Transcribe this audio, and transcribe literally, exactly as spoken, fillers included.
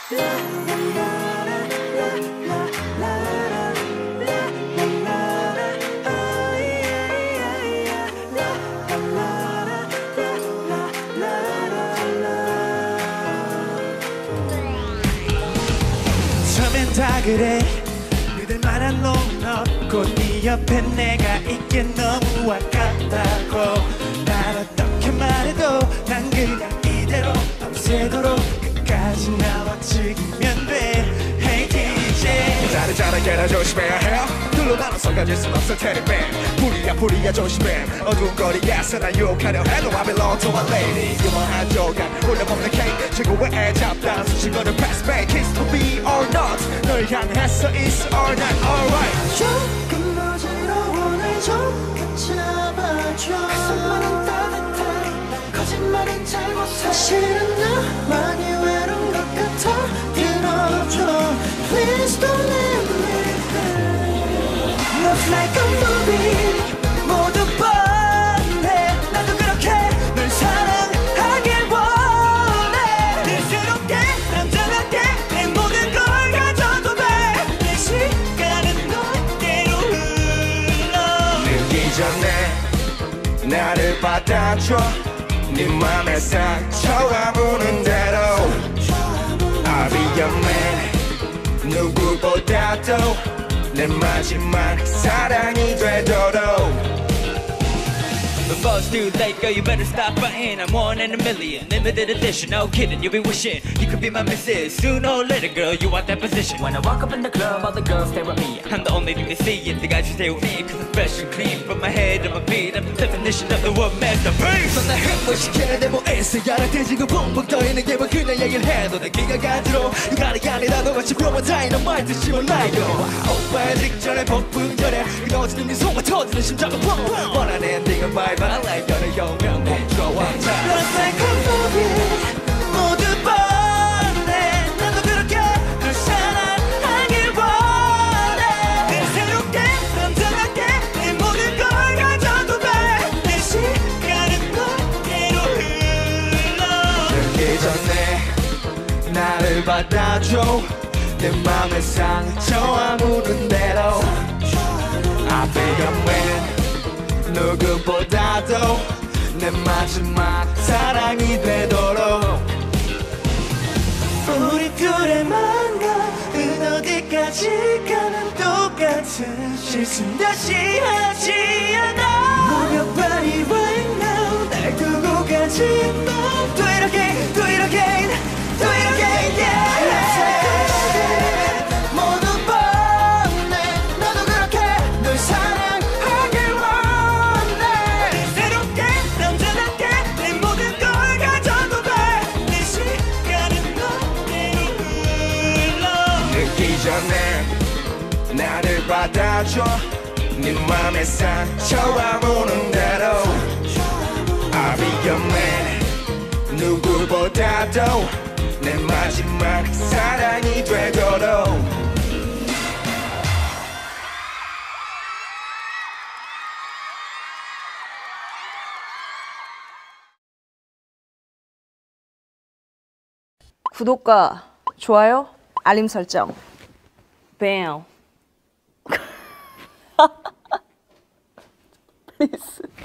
처음엔 다 그래 믿을 만한 놈은 없고 네 옆에 내가 있기에 너무 아깝다고 난 어떻게 말해도 난 그냥 이대로 밤새도록 끝까지 나와 즐기면 돼 Hey 디제이 자리 자라게나 조심해야 해 둘로 나눠서 가질 순 없어 테레빈 불이야 불이야 조심해 어두운 거리에서 나 유혹하려 해도 I belong to my lady 유머한 조각 올려먹는 케이크 최고의 애잡단 수식어를 pass back kiss to be or not 널 향해서 is or not alright 조금 어지러워 날 조금 잡아줘 그 손만은 따뜻해 거짓말은 잘 못해 사실은 나만이 외로운 것 같아 들어줘 Please don't leave me Love like a movie 모두 뻔해 나도 그렇게 널 사랑하길 원해 늘 새롭게 남자답게 내 모든 걸 가져도 돼내 시간은 너에게로 흘러 늦기 전에 나를 받아줘 네 맘에 상처가 무는 대로 I'll be your man 누구보다도 내 마지막 사랑이 되도록 Before it's too late, girl, you better stop fighting. I'm one in a million, limited edition, no kidding. You'll be wishing you could be my missus. Sooner or later, girl, you want that position. When I walk up in the club, all the girls stare at me. I'm the only thing they see, and the guys who stay with me. Cause I'm fresh and clean, from my head to my feet. I'm the definition of the word masterpiece. 넌 날 행복시키는 데 뭐있어 야라 대지고 붕붕 떠있는 게 뭐 그냥 얘기를 해도 내 귀가 가지러 유관이 아니라도 마치 프로모 다이너마이트 씹어놔요 오빠의 직전에 폭풍전에 끊어지는 네 속만 터지는 심장은 펑 원하는 엔딩은 바이바이 like 너의 영명 멈춰와 Love like a movie 모두 뻔해 나도 그렇게 널 사랑하길 원해 늘 새롭게 남자답게 내 모든 걸 가져도 돼내 시간은 너에게로 흘러 늦기 전에 나를 받아줘 내 맘의 상처와 묻은 대로 I'll be your man 누구보다도 내 마지막 사랑이 되도록 우리 둘의 마음은 어디까지 가면 똑같은 실수는 다시 하지 않아 Move your body right now 날 두고 가지 마 Do it again, do it again, do it again, yeah 모두 뻔해 나도 그렇게 널 사랑하길 원해 늘 새롭게 남자답게 내 모든 걸 가져도 돼내 시간은 너에게로 흘러 늦기 전에 나를 받아줘 네 맘의 상처와 무는 대로 I'll be your man 누구보다도 내 마지막 사랑이 되도록 구독과 좋아요, 알림 설정. 뱀. Please.